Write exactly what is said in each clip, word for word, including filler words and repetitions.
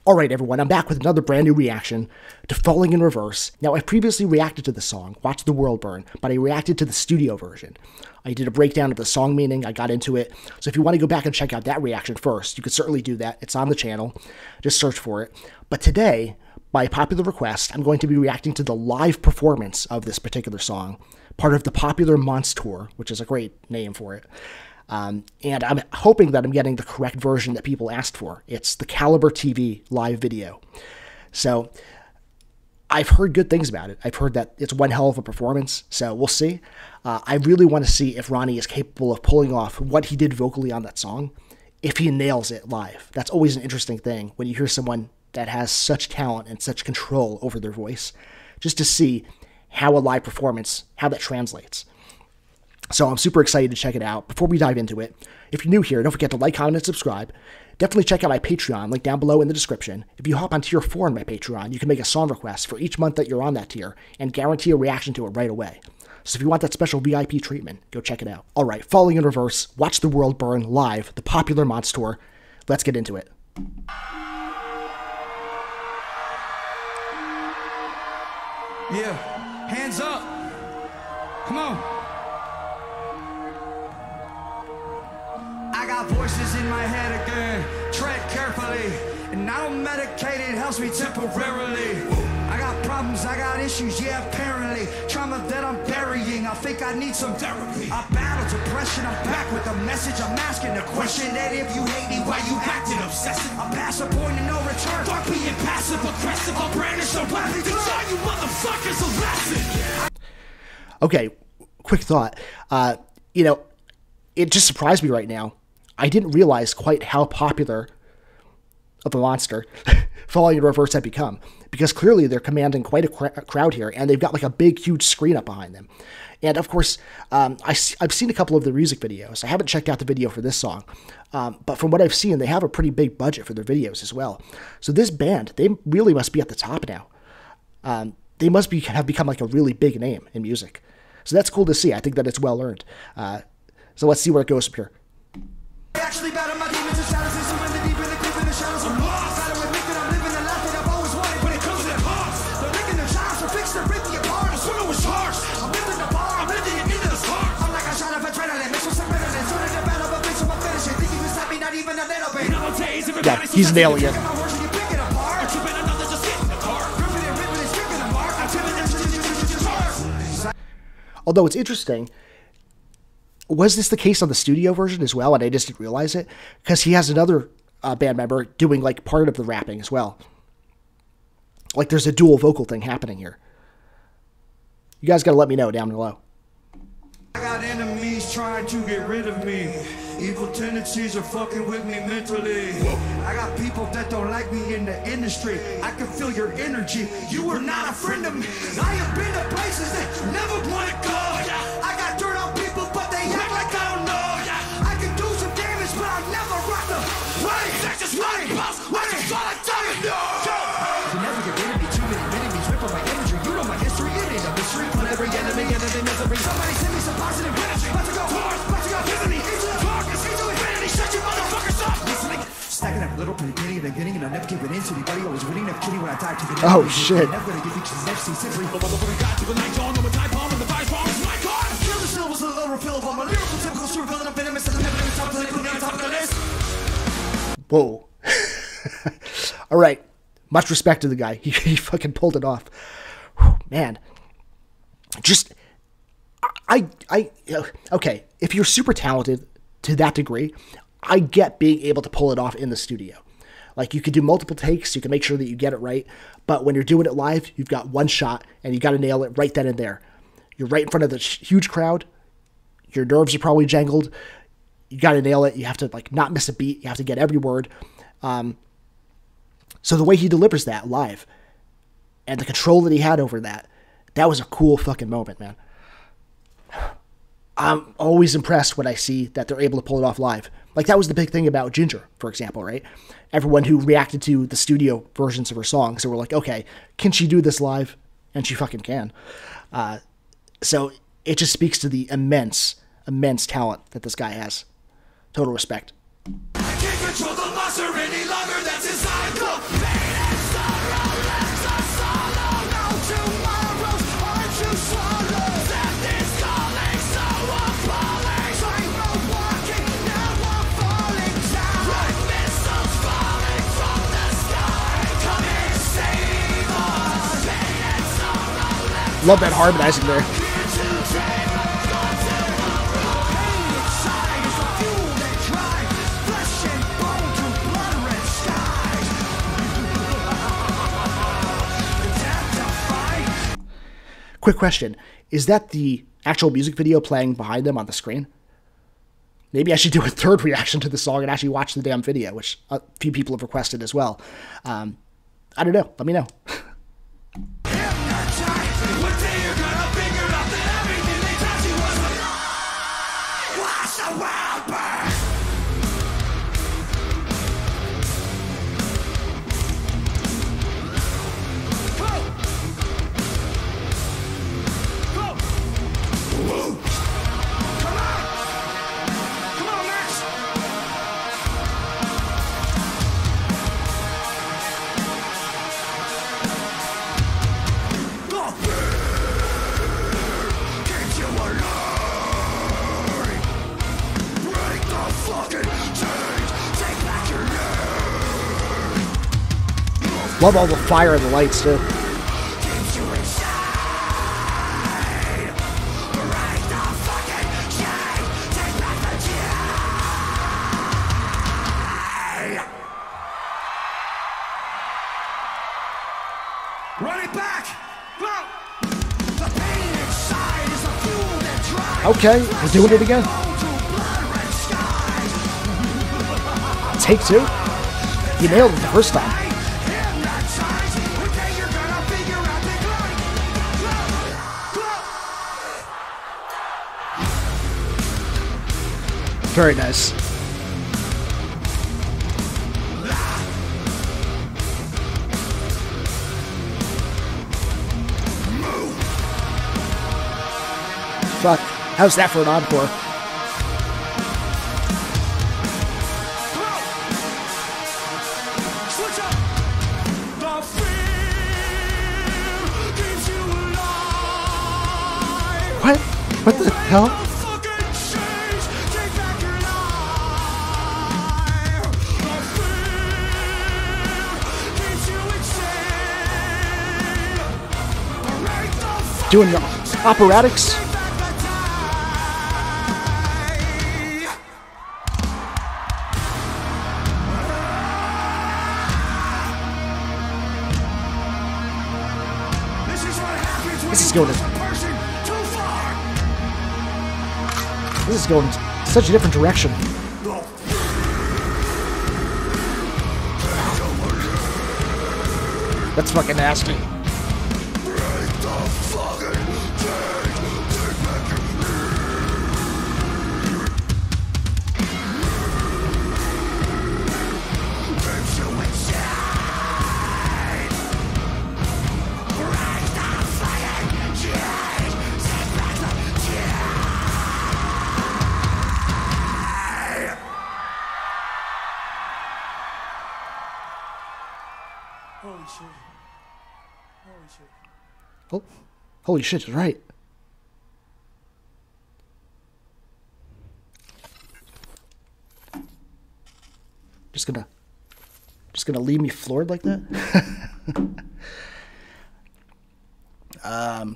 Alright everyone, I'm back with another brand new reaction to Falling in Reverse. Now, I've previously reacted to the song, Watch the World Burn, but I reacted to the studio version. I did a breakdown of the song meaning, I got into it, so if you want to go back and check out that reaction first, you could certainly do that. It's on the channel, just search for it. But today, by popular request, I'm going to be reacting to the live performance of this particular song, part of the popular Monstour, which is a great name for it. Um, and I'm hoping that I'm getting the correct version that people asked for. It's the Caliber T V live video. So I've heard good things about it. I've heard that it's one hell of a performance, so we'll see. Uh, I really want to see if Ronnie is capable of pulling off what he did vocally on that song, if he nails it live. That's always an interesting thing when you hear someone that has such talent and such control over their voice, just to see how a live performance, how that translates. So I'm super excited to check it out. Before we dive into it, if you're new here, don't forget to like, comment, and subscribe. Definitely check out my Patreon, link down below in the description. If you hop on tier four in my Patreon, you can make a song request for each month that you're on that tier and guarantee a reaction to it right away. So if you want that special V I P treatment, go check it out. All right, Falling in Reverse, Watch the World Burn live, the popular Monstour. Let's get into it. Yeah, hands up. Come on. I got voices in my head again, tread carefully, and I don't medicate, it helps me temporarily. I got problems, I got issues, yeah, apparently. Trauma that I'm burying, I think I need some therapy. I battle depression, I'm back with a message, I'm asking the question that if you hate me, why you acting obsessive? I'm past a point of no return, fuck being passive aggressive, I'll brandish a weapon to show you motherfuckers a lesson. Okay, quick thought. Uh, you know, it just surprised me right now. I didn't realize quite how popular of a monster Falling in Reverse had become, because clearly they're commanding quite a, cr a crowd here, and they've got like a big, huge screen up behind them. And of course, um, I, I've seen a couple of the music videos. I haven't checked out the video for this song, um, but from what I've seen, they have a pretty big budget for their videos as well. So this band, they really must be at the top now. Um, they must be have become like a really big name in music. So that's cool to see. I think that it's well earned. Uh, so let's see where it goes from here. Actually battle my demons and shadows and surrender deep in the creep in the shadows. I'm lost. Gotta admit that I'm living the life that I've always wanted. When it comes to that boss, they're licking their chops, they're fixing to rip me apart. The swimmer was harsh. I'm lifting the bar, I'm lifting it into the stars. I'm like a shot of adrenaline, mixed with some ritalin. Sooner than battle, but bitch, I'm finishing. Think you can stop me, not even a little bit. Nowadays, yeah, he's nailing it. Although it's interesting, was this the case on the studio version as well, and I just didn't realize it? Because he has another uh, band member doing like part of the rapping as well. Like there's a dual vocal thing happening here. You guys got to let me know down below. I got enemies trying to get rid of me. Evil tendencies are fucking with me mentally. I got people that don't like me in the industry. I can feel your energy. You are not a friend of me. I have been to places that you never want to go. I got dirt on people, but they act like I don't know. I can do some damage, but I'll never rock the right. That's just right. I just wanna tell you no. You never get rid of me. Too many enemies rip on my imagery. You know my history. It ain't a mystery. Put every enemy in the misery. Somebody send me some positive energy. About to go hard. About to go easily. Into the darkness. Into infinity. Shut your motherfuckers up. Listening. Stacking up a little pretty penny at the beginning, and I'll never give it into anybody. Always winning, never kidding when I die to the oh shit. Never gonna give you F C simply. The motherfucker got to the night on with type on and the vice bomb is my god. Kill the syllables of the lower refillable. My lyrical typical super villain of venomous and I'm never gonna stop till they put me on top of the list. Whoa. All right. Much respect to the guy. He, he fucking pulled it off. Whew, man. Just, I, I, okay. If you're super talented to that degree, I get being able to pull it off in the studio. Like, you can do multiple takes, you can make sure that you get it right, but when you're doing it live, you've got one shot, and you got to nail it right then and there. You're right in front of the huge crowd, your nerves are probably jangled, you got to nail it, you have to, like, not miss a beat, you have to get every word. Um, so the way he delivers that live, and the control that he had over that, that was a cool fucking moment, man. I'm always impressed when I see that they're able to pull it off live. Like, that was the big thing about Ginger, for example, right? Everyone who reacted to the studio versions of her songs, so we're like, okay, can she do this live? And she fucking can. Uh, so it just speaks to the immense, immense talent that this guy has. Total respect. I can't control the monster any longer that's inside. Go back. Love that harmonizing there. Quick question. Is that the actual music video playing behind them on the screen? Maybe I should do a third reaction to the song and actually watch the damn video, which a few people have requested as well. Um, I don't know. Let me know. Love all the fire and the lights, too. Run it back! Go! The pain inside is the fuel that drives. Okay, we're doing it again. Take two. You nailed it the first time. Very nice. Fuck. How's that for an encore? What? What the hell? Doing the operatics. This is going to, this is going in such a different direction. That's fucking nasty. Holy shit. Holy shit. Oh, holy shit, you're right. Just gonna, just gonna leave me floored like that? um,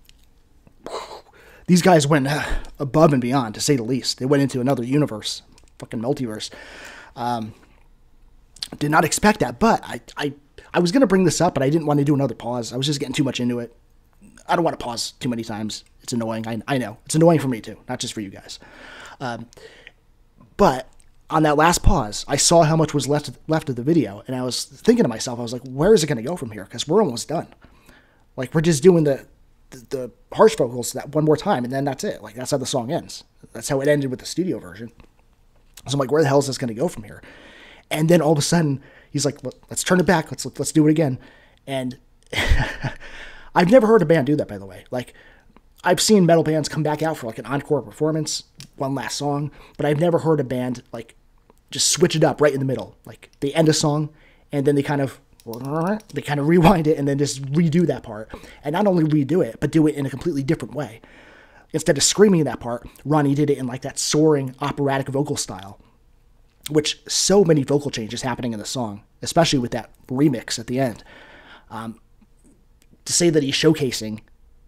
these guys went uh, above and beyond, to say the least. They went into another universe, fucking multiverse. Um, did not expect that, but I, I, I was gonna bring this up, but I didn't want to do another pause. I was just getting too much into it. I don't want to pause too many times. It's annoying. I, I know it's annoying for me too, not just for you guys. Um, but on that last pause, I saw how much was left left of the video, and I was thinking to myself, I was like, where is it going to go from here? Because we're almost done. Like, we're just doing the, the the harsh vocals that one more time, and then that's it. Like, that's how the song ends. That's how it ended with the studio version. So I'm like, where the hell is this going to go from here? And then all of a sudden, he's like, let's turn it back. Let's let's do it again. And I've never heard a band do that, by the way. Like, I've seen metal bands come back out for like an encore performance, one last song, but I've never heard a band like just switch it up right in the middle. Like, they end a song and then they kind of they kind of rewind it and then just redo that part. And not only redo it, but do it in a completely different way. Instead of screaming that part, Ronnie did it in like that soaring operatic vocal style, which so many vocal changes happening in the song, especially with that remix at the end. Um, to say that he's showcasing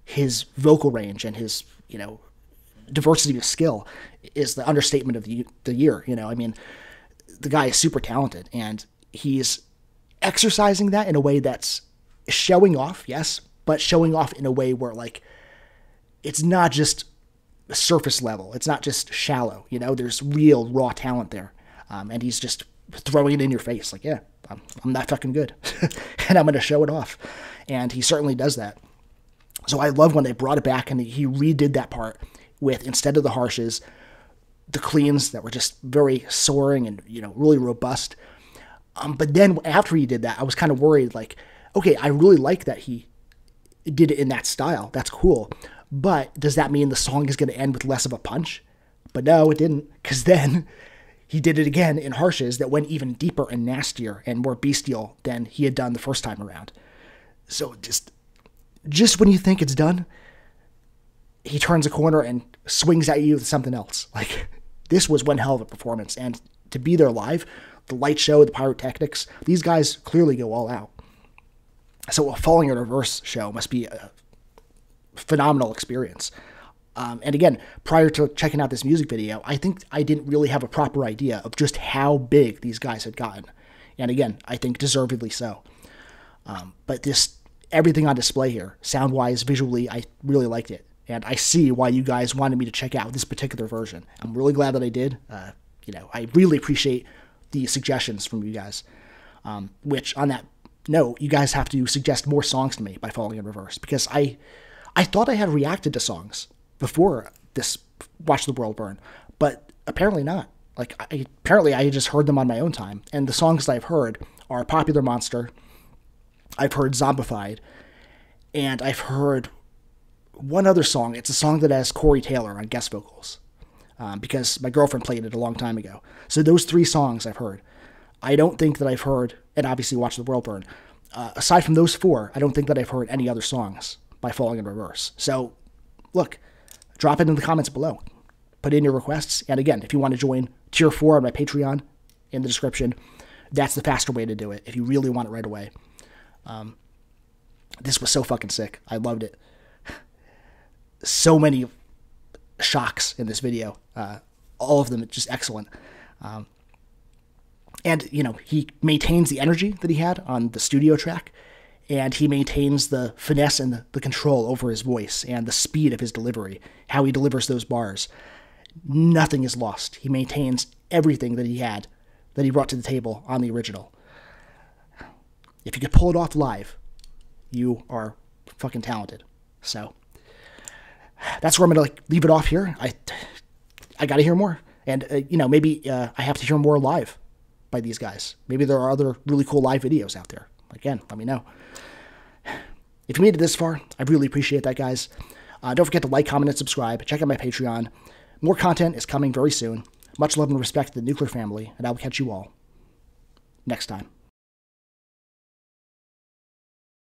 his vocal range and his, you know, diversity of skill is the understatement of the the year. You know, I mean, the guy is super talented, and he's exercising that in a way that's showing off, yes, but showing off in a way where, like, it's not just surface level. It's not just shallow. You know, there's real raw talent there. Um, and he's just throwing it in your face. Like, yeah, I'm, I'm that fucking good. And I'm going to show it off. And he certainly does that. So I love when they brought it back and he redid that part with, instead of the harshes, the cleans that were just very soaring and, you know, really robust. Um, but then after he did that, I was kind of worried, like, okay, I really like that he did it in that style. That's cool. But does that mean the song is going to end with less of a punch? But no, it didn't, because then he did it again in harshes that went even deeper and nastier and more bestial than he had done the first time around. So just, just when you think it's done, he turns a corner and swings at you with something else. Like, this was one hell of a performance. And to be there live, the light show, the pyrotechnics, these guys clearly go all out. So a Falling in Reverse show must be a phenomenal experience. Um, and again, prior to checking out this music video, I think I didn't really have a proper idea of just how big these guys had gotten. And again, I think deservedly so. Um, but this, everything on display here, sound-wise, visually, I really liked it. And I see why you guys wanted me to check out this particular version. I'm really glad that I did. Uh, you know, I really appreciate the suggestions from you guys. Um, which, on that note, you guys have to suggest more songs to me by Falling in Reverse. Because I... I thought I had reacted to songs before this Watch the World Burn, but apparently not. Like, I, apparently I just heard them on my own time, and the songs that I've heard are Popular Monster, I've heard Zombified, and I've heard one other song. It's a song that has Corey Taylor on guest vocals, um, because my girlfriend played it a long time ago. So those three songs I've heard. I don't think that I've heard, and obviously Watch the World Burn, uh, aside from those four, I don't think that I've heard any other songs by Falling in Reverse. So, look, drop it in the comments below. Put in your requests. And again, if you want to join Tier four on my Patreon, in the description, that's the faster way to do it, if you really want it right away. Um, this was so fucking sick. I loved it. So many shocks in this video. Uh, all of them just excellent. Um, and, you know, he maintains the energy that he had on the studio track. And he maintains the finesse and the, the control over his voice and the speed of his delivery, how he delivers those bars. Nothing is lost. He maintains everything that he had, that he brought to the table on the original. If you could pull it off live, you are fucking talented. So that's where I'm going to, like, leave it off here. I I got to hear more. And, uh, you know, maybe uh, I have to hear more live by these guys. Maybe there are other really cool live videos out there. Again, let me know. If you made it this far, I really appreciate that, guys. Uh, don't forget to like, comment, and subscribe. Check out my Patreon. More content is coming very soon. Much love and respect to the nuclear family, and I will catch you all next time.